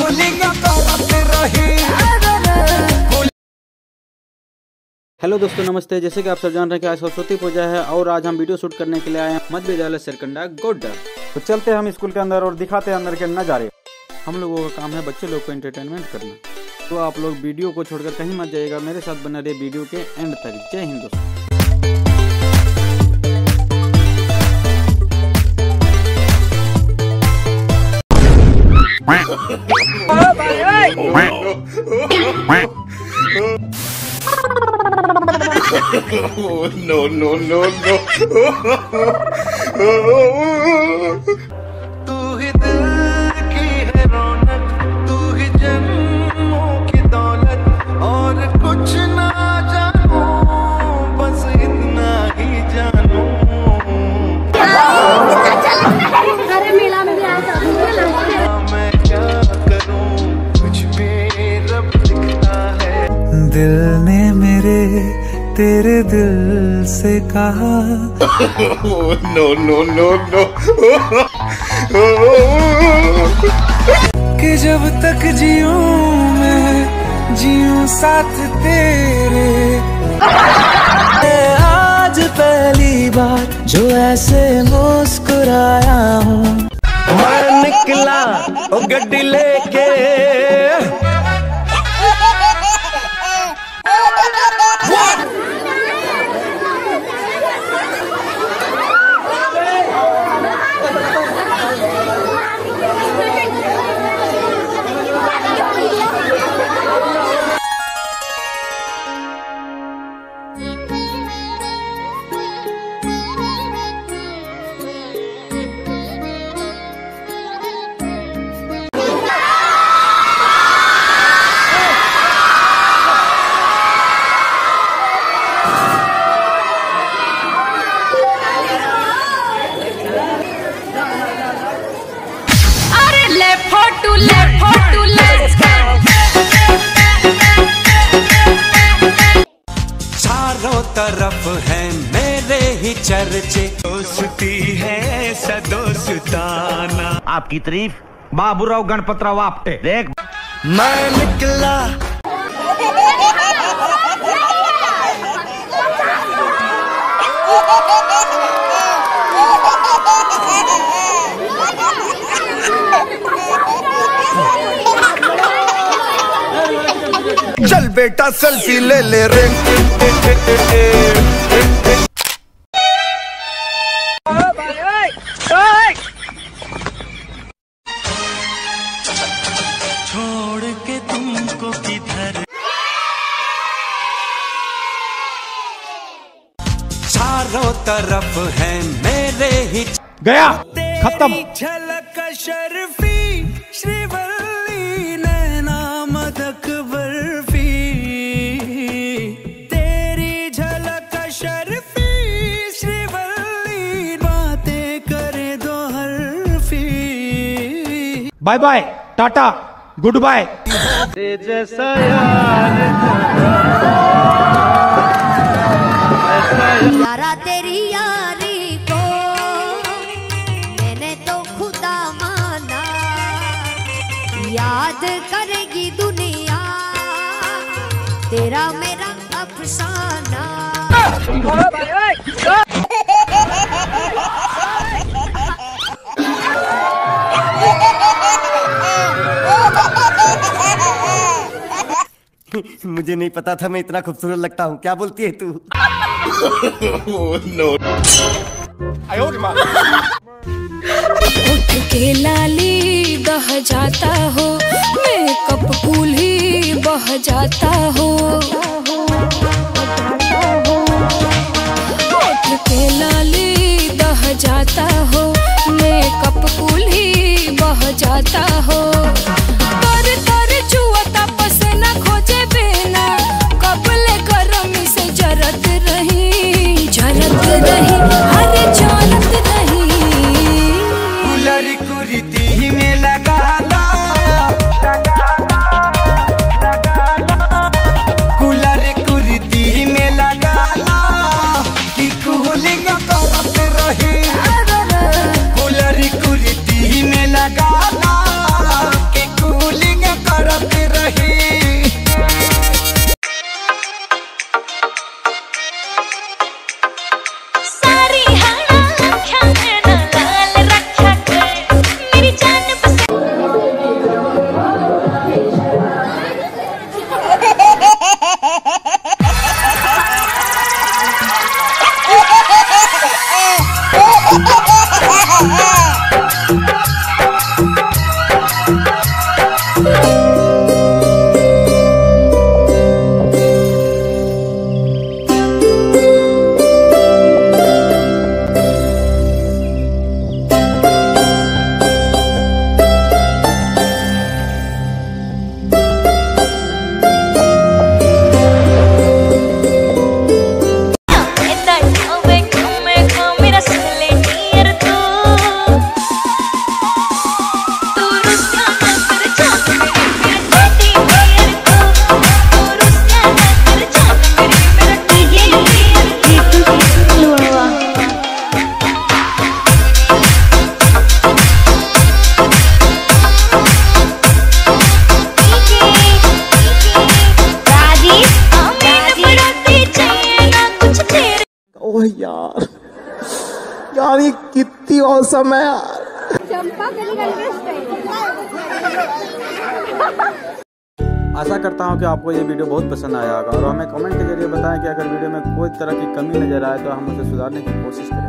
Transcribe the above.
Hello दोस्तों, नमस्ते। जैसे कि आप सब जान रहे हैं कि आज सरस्वती पूजा है और आज हम वीडियो शूट करने के लिए आए हैं मध्य विद्यालय सिरकंडा गोड्डा। तो चलते हैं हम स्कूल के अंदर और दिखाते हैं अंदर के नज़ारे। हम लोगों का काम है बच्चे लोग को एंटरटेनमेंट करना। तो आप लोग वीडियो को छोड़कर कहीं मत जाइएगा, मेरे साथ बना रहे वीडियो के एंड तक। जय हिंद दोस्तों। No, no, no, no. तू ही दिल की है रौनक, तू ही जन्मों की दौलत, और कुछ ना जानू, बस इतना ही जानू। मेला में भी आया मैं क्या करूं, कुछ भी रब लिखता है। दिल ने मेरे तेरे दिल से कहा नो नो नो नो कि जब तक जीऊं मैं जीऊं साथ तेरे। आज पहली बार जो ऐसे मुस्कुराया हूँ, मैं निकला ओ गड्डी लेके, चारों तरफ है मेरे ही चर्चे, दोस्ती है सदोस्ताना। आपकी तारीफ बाबूराव गणपतराव आपटे। देख मैं निकला चल बेटा सेल्फी ले ले रे। छोड़ के तुमको किधर, चारों तरफ है मेरे ही। गया खत्म। झलक शर्फी श्रीवल्ली नैना मदक बर्फी, तेरी झलक शर्फी श्रीवल्ली बातें करे दो हरफी। Bye bye, tata, goodbye. जैसा यार यारा तेरी यारी को मैंने तो खुदा माना, याद करेगी दुनिया तेरा मेरा अफसाना। मुझे नहीं पता था मैं इतना खूबसूरत लगता हूँ। क्या बोलती है तू? उठ के लाली बह जाता हो, मेकअप कूल ही बह जाता हो। उठ के लाली बह जाता हो, मेकअप कूल ही बह जाता हो। तर तर जुआता पसीना खोजे बिना, कपले गरमी से जरत रही अरे जानत रही। कूलर कुर्ती में लगा ला, कूलर कुर्ती में लगा ला कि कूलिंग करत रही। यार यार ये कितनी औसम है यार। आशा करता हूँ कि आपको ये वीडियो बहुत पसंद आया होगा और हमें कमेंट के जरिए बताएं कि अगर वीडियो में कोई तरह की कमी नजर आए तो हम उसे सुधारने की कोशिश करें।